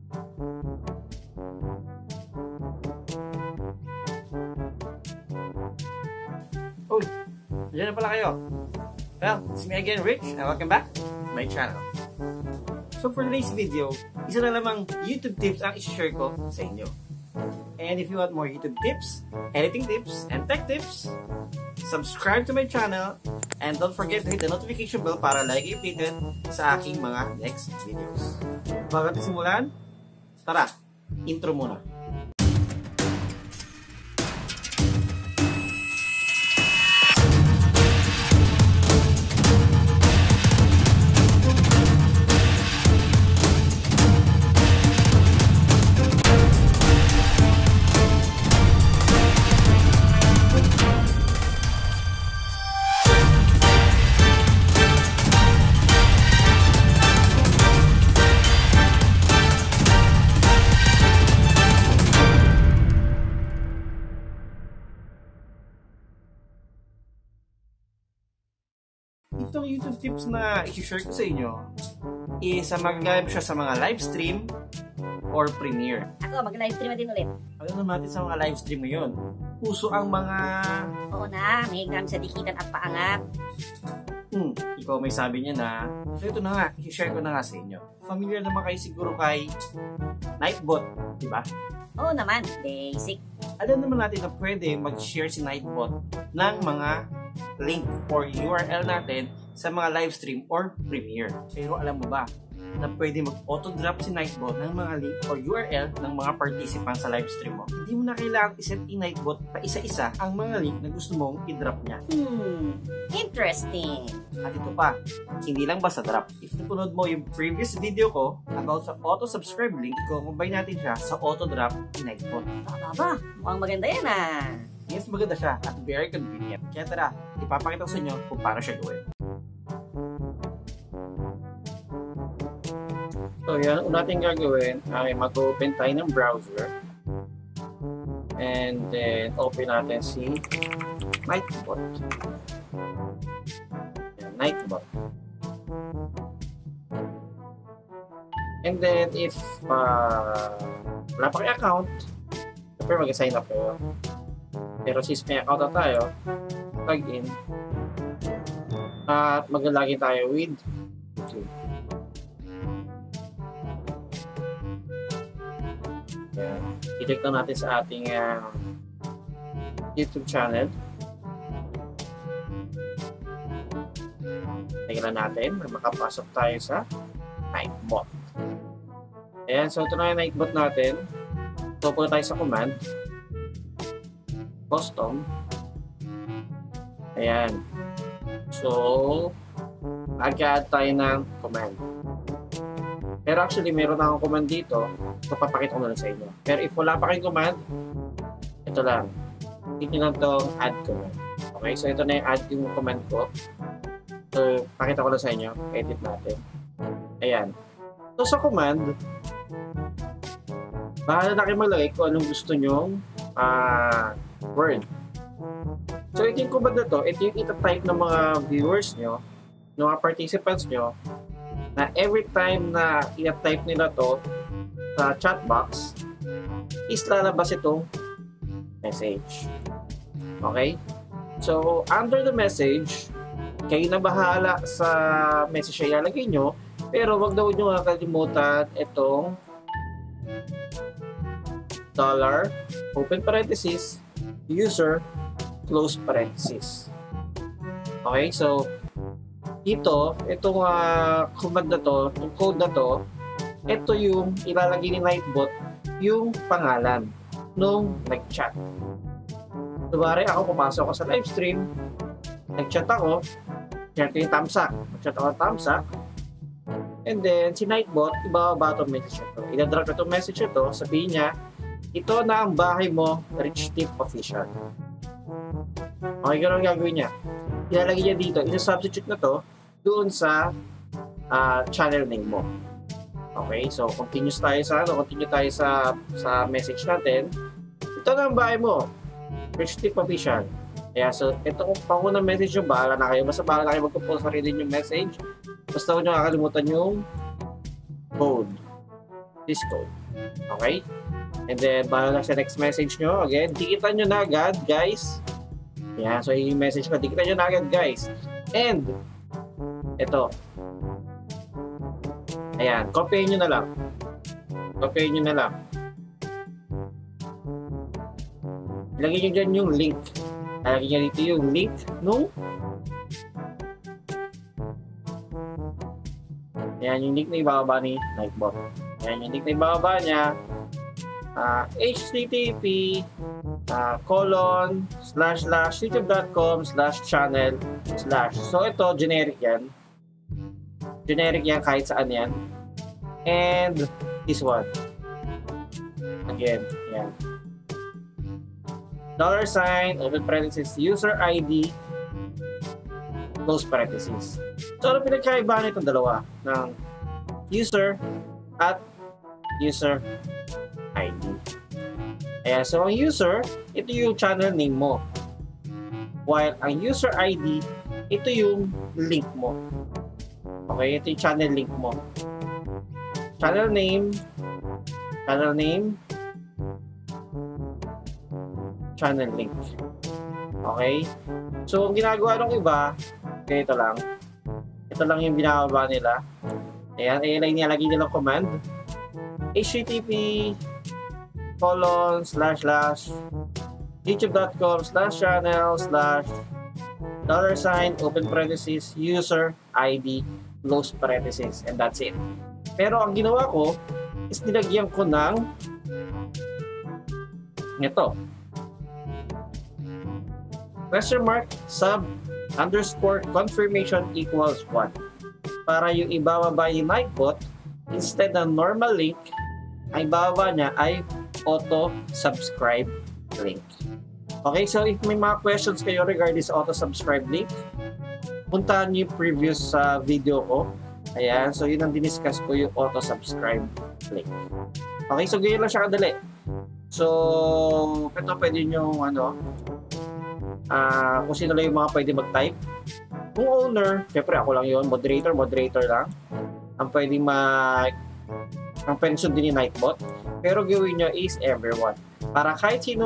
Uy, dyan na pala kayo. Well, it's me again, Rich, and welcome back to my channel. So for today's video, isa na lamang YouTube tips ang i-share ko sa inyo. And if you want more YouTube tips, editing tips, and tech tips, subscribe to my channel, and don't forget to hit the notification bell para lagi updated sa aking mga next videos. Bago natin simulan, tara, intro muna. Itong YouTube tips na i-share ko sa inyo is magagayab siya sa mga live stream or premiere. Ako, mag-live stream din ulit. Alam naman natin sa mga live stream ngayon, uso ang mga... Oo na, may exam sa dikitan at paangat. Ikaw may sabi niya na. So ito na nga, i-share ko na nga sa inyo. Familiar naman kayo siguro kay Nightbot, di ba? Oo naman, basic. Alam naman natin na pwede mag-share si Nightbot ng mga link or URL natin sa mga live stream or premiere. Pero alam mo ba na pwede mag-auto-drop si Nightbot ng mga link or URL ng mga participants sa live stream mo? Hindi mo na kailangan iset in Nightbot pa isa-isa ang mga link na gusto mong i-drop niya. Interesting. At ito pa, hindi lang basta drop. If napanood mo yung previous video ko about sa auto-subscribe link, i-combine natin siya sa auto-drop ni Nightbot. Tama ba? Mukhang maganda yan ah. Yes, maganda siya at very convenient. Kaya tara, ipapakita ko sa inyo kung paano siya gawin. So yan, una natin gagawin ay mag-open tayo ng browser. And then, open natin si Nightbot. Yan, Nightbot. And then, if wala pa kayo account, siyempre mag-sign up kayo. Pero since may account na tayo, login, at mag-login tayo with YouTube. Yan. I-click na natin sa ating YouTube channel. Tingnan natin na makapasok tayo sa Nightbot. Ayan, so ito na yung Nightbot natin. So, punta tayo sa command. Custom. Ayan. So, mag-add tayo ng command. Pero actually, meron na akong command dito. So, papakita ko na lang sa inyo. Pero if wala pa kayong command, ito lang. Tingnan lang itong add command. Okay, so ito na yung add yung command ko. So, pakita ko lang sa inyo. Edit natin. Ayan. So, sa command, bahala na kayo maglagay kung anong gusto nyong word. So, ito yung command na to, ito yung itatype ng mga viewers nyo, ng mga participants nyo, na every time na itatype nila to sa chat box, is lalabas itong message. Okay? So, under the message, kayo na bahala sa message na ilalagay nyo, pero wag daw nyo kakalimutan itong $ open parenthesis user close parenthesis. Okay, so dito, itong command na to, itong code na to, ito yung ilalagay ni Nightbot yung pangalan nung nag-chat. So, bari ako pumasok ako sa live stream, nag-chat ako, share ko yung thumbs up, nag-chat ako ng thumbs up, and then si Nightbot, ibababa itong message ito. Idadrop itong message ito, sabihin niya, ito na ang bahay mo, Rich Tip Official. Okay, gano'n ang gagawin niya. Ilalagay niya dito, isa-substitute na to doon sa channel name mo. Okay, so continue tayo sa message natin. Ito na ang bahay mo, Rich Tip Official. Kaya so, ito kung pangunang message yung bahala na kayo. Basta bahala na kayo magkumpul sa sarili yung message. Basta huwag nyo kakalimutan yung code. This code. Okay? And then, bahala sa next message nyo. Again, dikitan nyo na agad, guys. Yan, so yung message ko, dikitan nyo na agad, guys. And, ito. Ayan, copyin nyo na lang. Copyin nyo na lang. Ilagay nyo dyan yung link. Ilagay nyo dito yung link nung yan yung link na ibababa ni Nightbot. Yan yung link na ibababa niya. http://youtube.com/channel/ So ito, generic yan. Generic yan kahit saan yan. And this one. Again, yan. $, open parenthesis, user ID, close parenthesis. So ano pinagkaiba nitong dalawa? Ng user at user ID. Ayan, so ang user, ito yung channel name mo. While ang user ID, ito yung link mo. Okay, ito yung channel link mo. Channel name, channel link. Okay? So, ang ginagawa ng iba, ganito lang. Ito lang yung binababa nila. Ayan, ayan nilalagay nilang command. http://youtube.com/channel/ $, open parenthesis, user ID, close parenthesis, and that's it. Pero ang ginawa ko is nilagyan ko ng ito. $sub_confirmation equals 1. Para yung ibababa yung Nightbot, instead ng normal link, ay bababa niya ay auto-subscribe link. Okay, so if may mga questions kayo regarding sa auto-subscribe link, puntahan niyo yung previous video ko. Ayan, so yun ang diniscuss ko, yung auto-subscribe link. Okay, so ganyan lang siya kadali. So, ito pwede nyo, kung sino lang yung mga pwede mag-type. Kung owner, syempre ako lang yun, moderator lang. Ang pwede ang pwede sundin ni Nightbot. Pero gawin nyo is everyone. Para kahit sino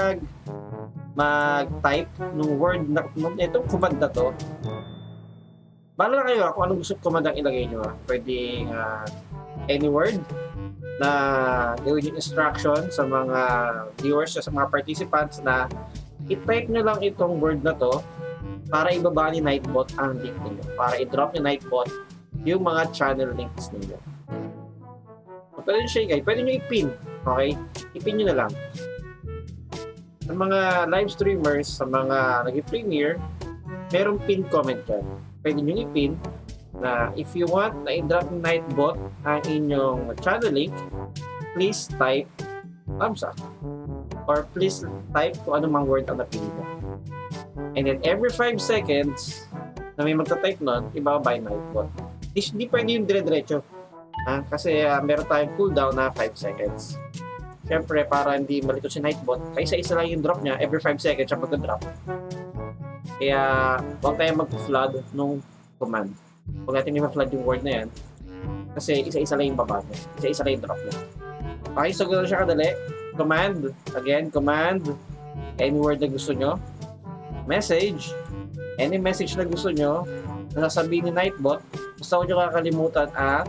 mag-type nung word na, itong command na to, bahala na kayo kung anong gusto command ang ilagay nyo. Pwede any word na gawin yung instruction sa mga viewers, sa mga participants na i-type nyo lang itong word na to para ibaba ni Nightbot ang link ninyo. Para i-drop ni Nightbot yung mga channel links ninyo. So, pwede nyo siya guys. Pwede nyo i-pin. Okay? I-pin nyo na lang. Sa mga live streamers, sa mga nag-premiere, merong pin comment dyan. Pwede nyo i-pin na if you want na i-drop ni Nightbot ang inyong channel link, please type thumbs up. Or please type kung anumang word ang napili mo. And then every 5 seconds na may magta-type nun, ibababa yung Nightbot. Hindi pwede yung dire-diretso. Kasi meron tayong cooldown na 5 seconds. Siyempre, para hindi malito si Nightbot, isa-isa lang yung drop niya, every 5 seconds siya mag-drop. Kaya, huwag tayo mag-flood nung command. Huwag natin yung ma-flood yung word na yan. Kasi isa-isa lang yung baba niya. Isa-isa lang yung drop niya. Okay, so ganoon siya kadali. Command. Again, command. Any word na gusto nyo. Message. Any message na gusto nyo. Nasasabihin ni Nightbot. Basta huwag nyo kakalimutan ang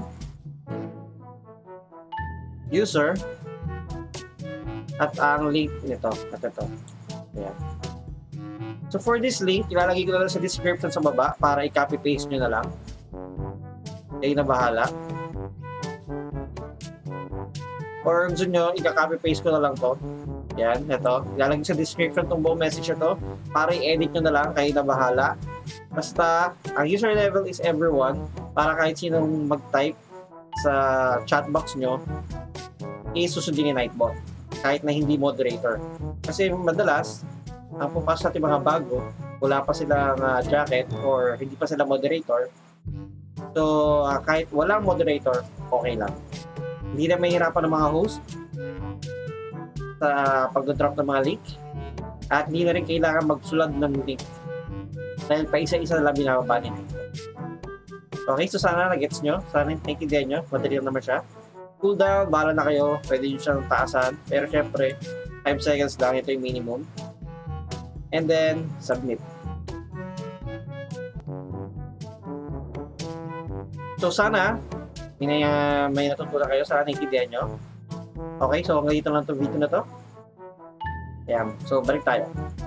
user at ang link nito. At ito. Ayan. So for this link, ilalagay ko na lang sa description sa baba para i-copy-paste nyo na lang. Kayo na bahala. Or gusto nyo, i-copy-paste ko na lang to. Yan, ito. Ilalagay sa description tong buong message na to para i-edit nyo na lang, kayo na bahala. Basta, ang user level is everyone para kahit sinong mag-type sa chat box nyo, isusundin ni Nightbot. Kahit na hindi moderator. Kasi madalas, ang pupasok natin mga bago, wala pa silang jacket or hindi pa sila moderator. So, kahit walang moderator, okay lang. Hindi na mahirapan ng mga host sa pag-drop ng mga link at hindi na rin kailangan mag-flood ng link dahil pa isa-isa na lang binababa nila. Okay, so sana na-gets nyo. Sana naintindihan nyo. Madali naman siya. Cooldown, bahala na kayo. Pwede nyo siyang taasan. Pero syempre, 5 seconds lang. Ito yung minimum. And then, submit. So sana, may natutunan kayo. Sana naintindihan nyo. Okay, so hanggang dito lang itong video na to. Ayan, so balik tayo.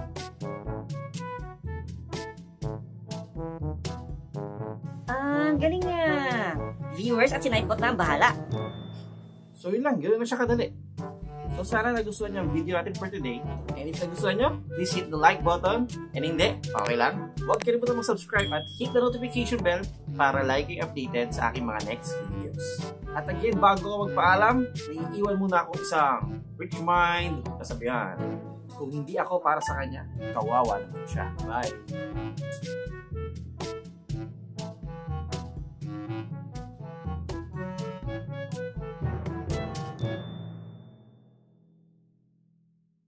Ang galing nga. Viewers at si Nightbot na ang bahala. So yun lang, ganoon na siya kadali. So sana nagustuhan nyo ang video natin for today. And if nagustuhan nyo, please hit the like button. And hindi, okay lang. Huwag kalimutan mag-subscribe at hit the notification bell para laging updated sa aking mga next videos. At again, bago ko magpaalam, may iiwan muna akong isang rich mind kasabihan. Kung hindi ako para sa kanya, kawawa naman siya. Bye!